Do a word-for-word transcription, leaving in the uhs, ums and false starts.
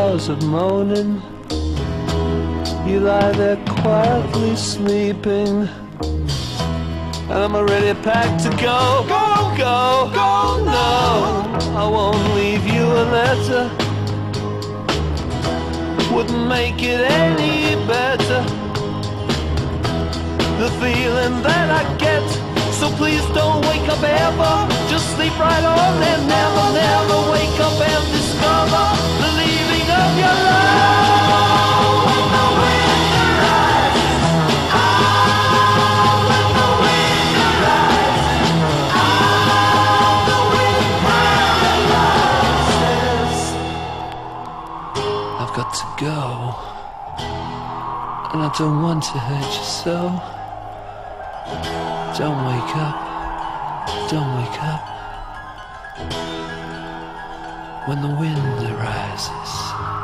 hours of moaning. You lie there quietly sleeping, and I'm already packed to go. Go, go, go, no, I won't leave you a letter. Wouldn't make it any better, the feeling that I get. So please don't wake up ever, just sleep right on and never, never wake up and discover the leaving of your love. When the wind rises, ah, when the wind rises, ah, the wind paralyzes. I've got to go, and I don't want to hurt you so. Don't wake up, don't wake up, when the wind arises.